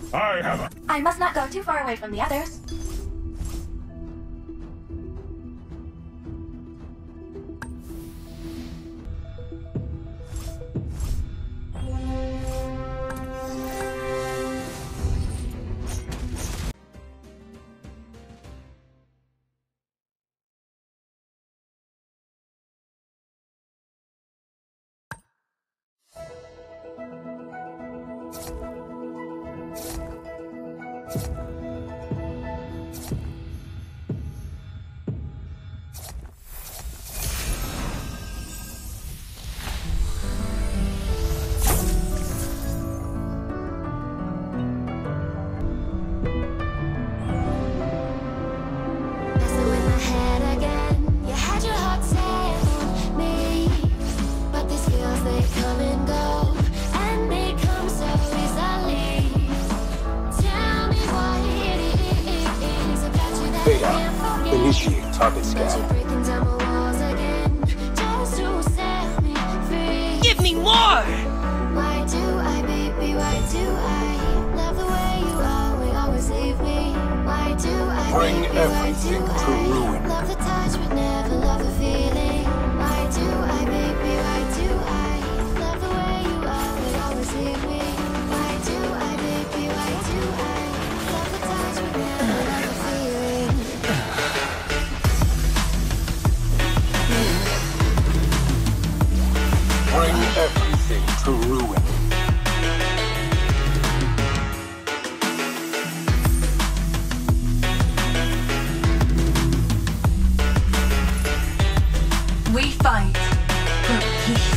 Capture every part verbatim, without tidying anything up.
I have a... I must not go too far away from the others. Initiate target scan. Give me more! Why do I, baby, why do I love the way you always, always leave me? Why do I, Bring baby, everything why do to I ruin. love the touch but never love the feeling? Why do I, baby, why do I love the way you always, always leave me? Why do I, baby, why do I love the touch but never love the feeling? Bring everything to ruin. We fight for peace.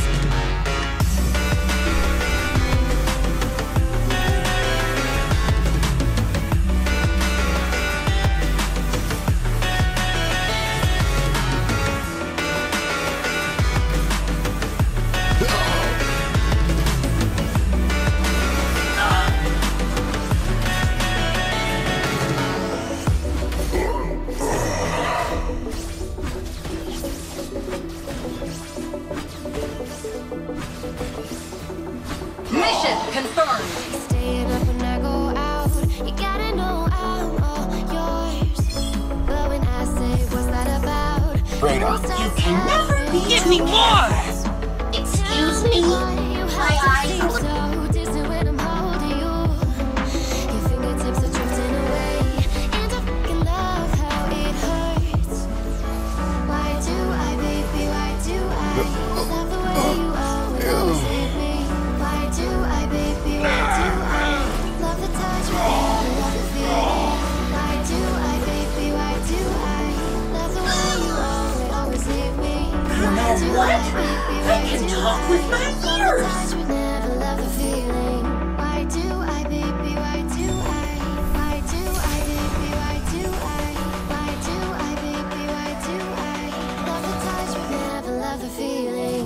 Mission confirmed. Staying up when I go out, you gotta know I'm all yours. But when I say what's that about, Radar. you can never be Give me more! Excuse me? My eyes are so distant when I'm holding you. Your fingertips are drifting away, and I fucking love how it hurts. Why do I, baby, why do I love the way you always, always hit me? Why do I, baby, why do I love the touch but never love the feeling? Why do I, baby, why do I love the way you always, always leave me? You know what? I can talk with my ears! Touch but never love the feeling. Why do I, baby, why do I? Why do I, baby, why do I? Why do I, baby, why do I love the touch but never love the feeling?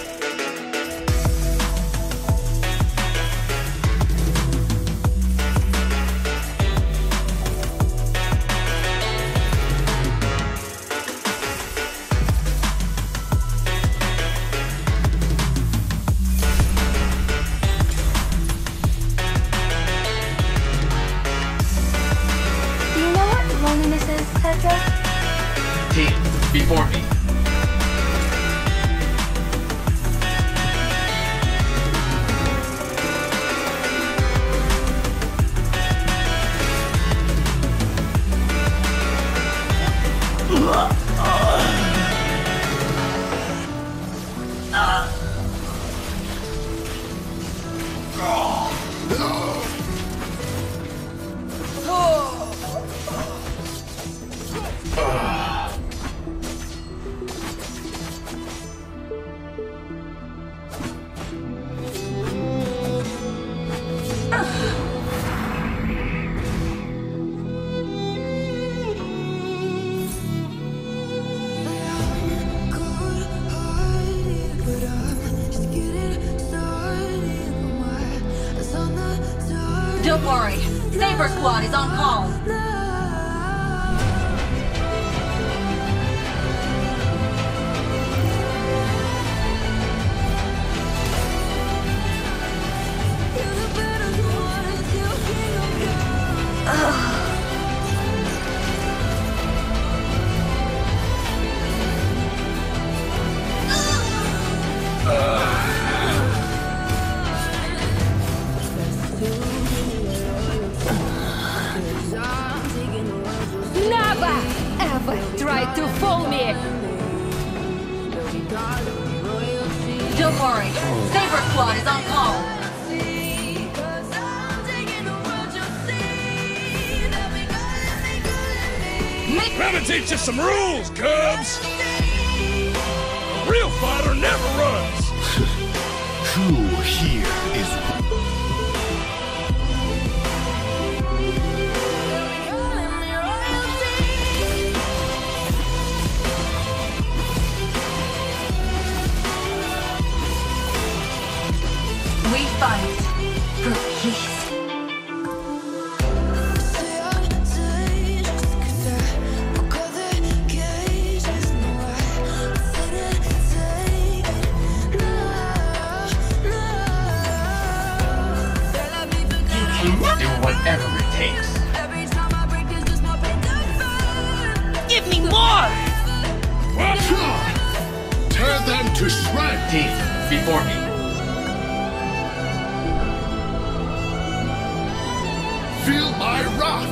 Do you know what loneliness is, Tetra? Team, before me. Don't worry. Saber Squad is on call. You're the better one, you king of Don't worry. Saber Squad is on call. Let me teach you some rules, Cubs! A real fighter never runs! Who here is... We fight for peace. Do whatever it takes. Give me more! What? Tear them to shreds! Team, before me. Feel my wrath!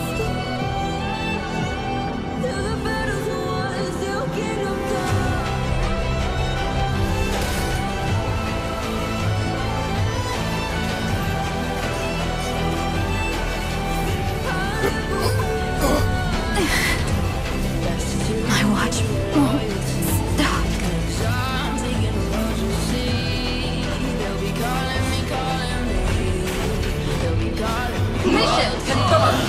My watch won't stop. Mission confirmed.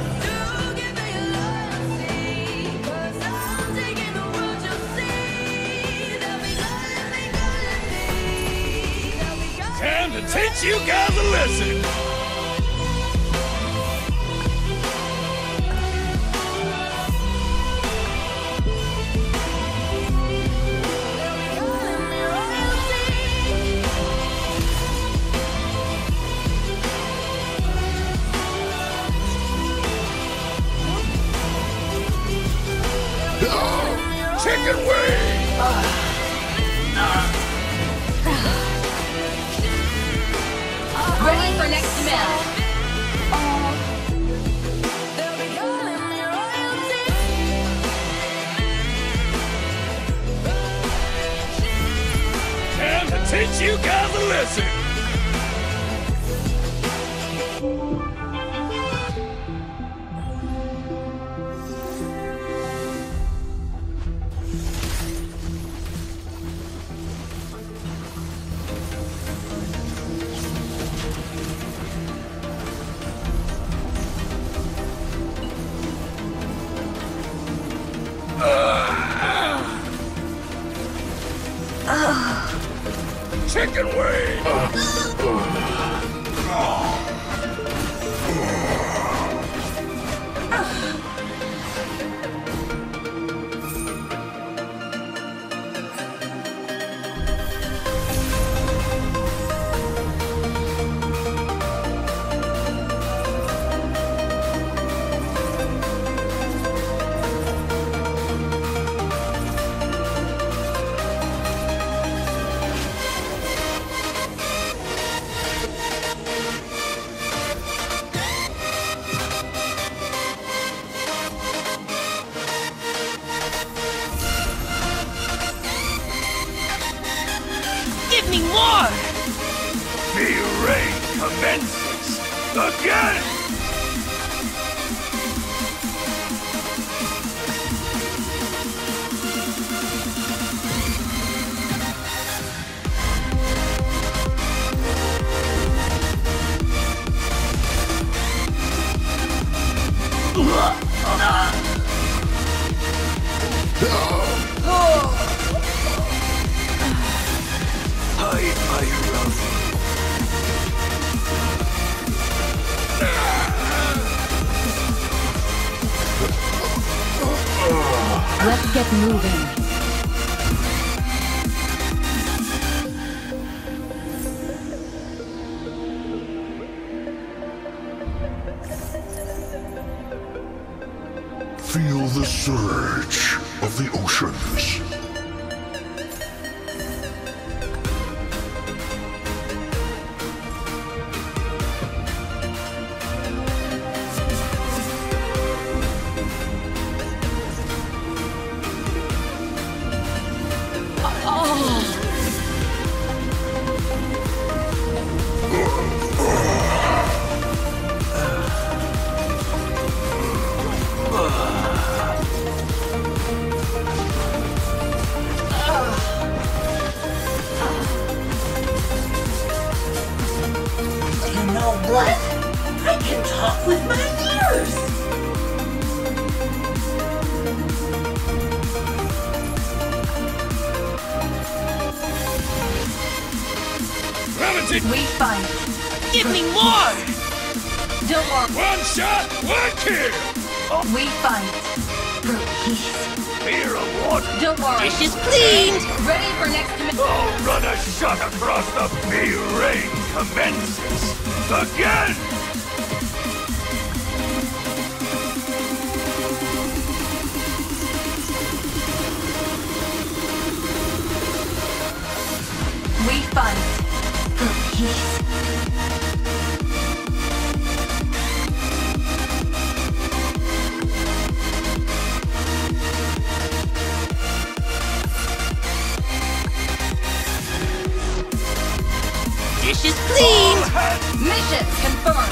Time to teach you guys a lesson! Chicken wing! Ready for next command. Time to teach you guys a lesson! Chicken wing! Give me more! The raid commences again! Let's get moving. Feel the surge of the oceans. What? I can talk with my ears! Gravitate! We fight. Give me more! Don't worry. One shot, one kill! We fight. For peace. Fear of water! Don't worry. Dish is cleaned! Ready for next commission. Oh, run a shot across the B-Rain commences again! We fight. For peace. Dish is cleaned! Mission confirmed.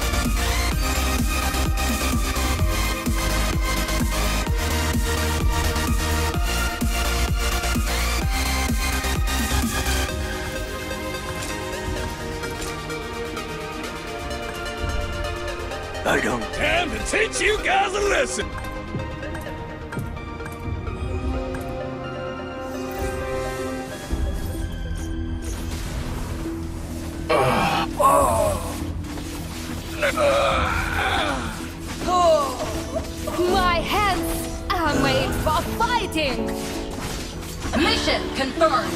I don't time to teach you guys a lesson! My hands are made for fighting! Mission confirmed.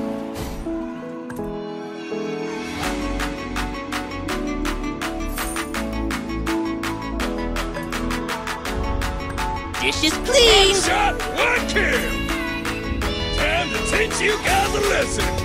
Dish is One cleaned! shot, one kill! Time to teach you guys a lesson!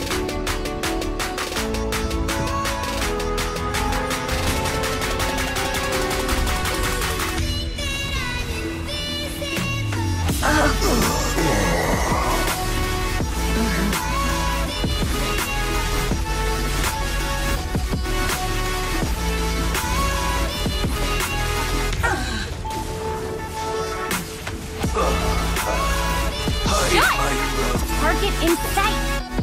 Target in sight!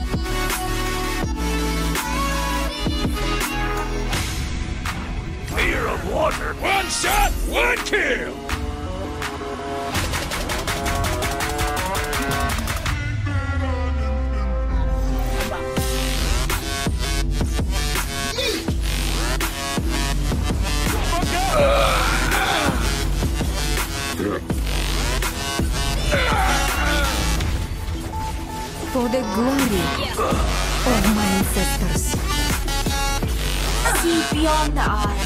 Fear of water! One shot, one kill! For the glory of my ancestors. See beyond the eyes.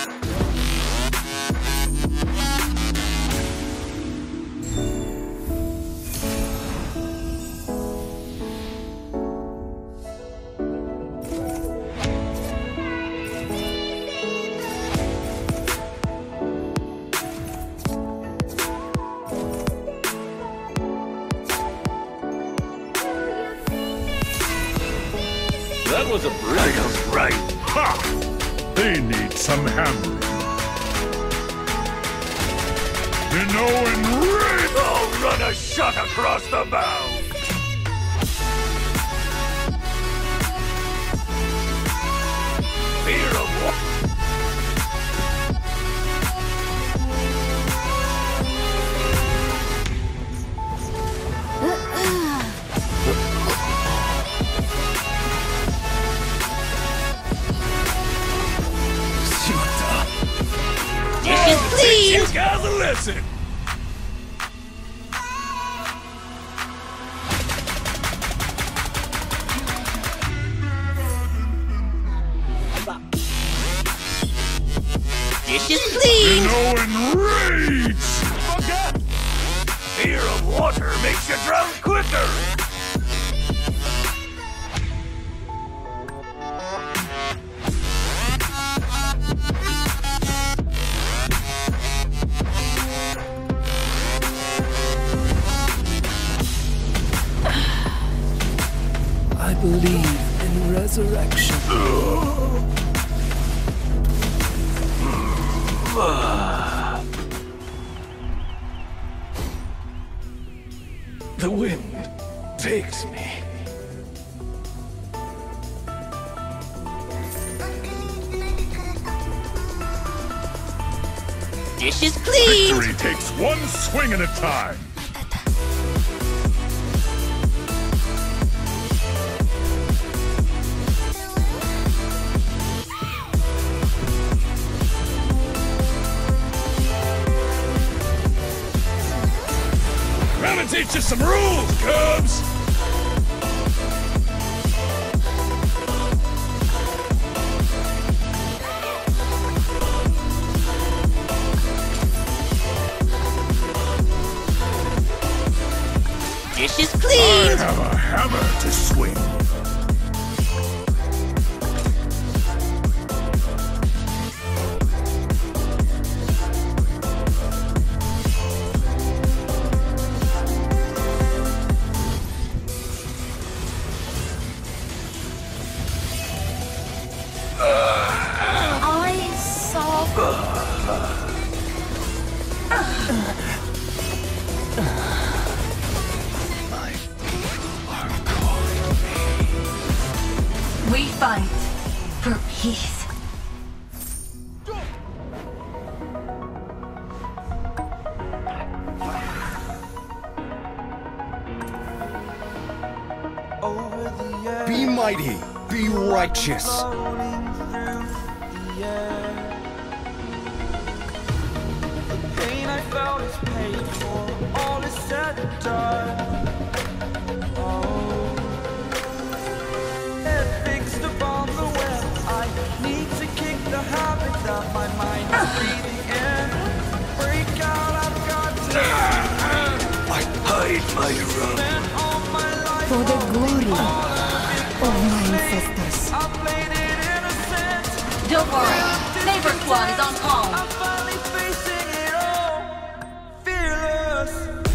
That was a brilliant right. Ha! They need some hammering. You know, and red. Oh, run a shot across the bow! Fear of water! Dish is Teach you cleaned! guys a lesson! Dish is You cleaned! know, and rage. Fear of water makes you drown quicker! I believe in resurrection. The wind takes me. Dishes cleaned! Victory takes one swing at a time! Come and teach you some rules, Cubs! Dishes cleaned! I have a hammer to swing. I saw. We fight for peace. Be mighty, be righteous. Pain I felt is paid for, all is said and done. Oh, head fixed upon the web. I need to kick the habit that my mind is breathing in. Break out, I've got to. I hide my wrong. For the glory of my ancestors. I played it innocent. Don't worry, Neighbor Squad is on call. I'm finally facing it all, fearless.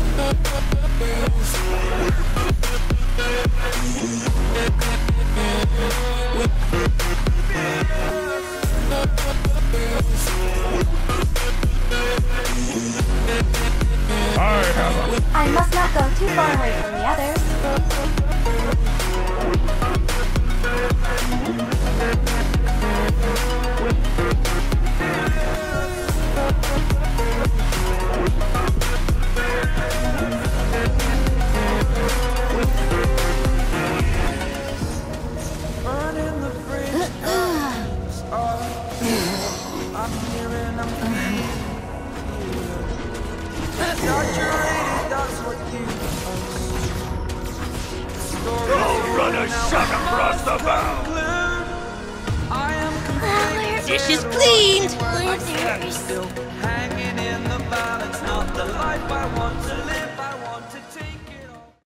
I have a... I must not go too far away from the others. Burning the bridge. I'm here and I'm feeling. Saturated, that's what you Don't run a shot across the bow! I am complete. Dishes cleaned! Still hanging in the balance, not the life I want to live.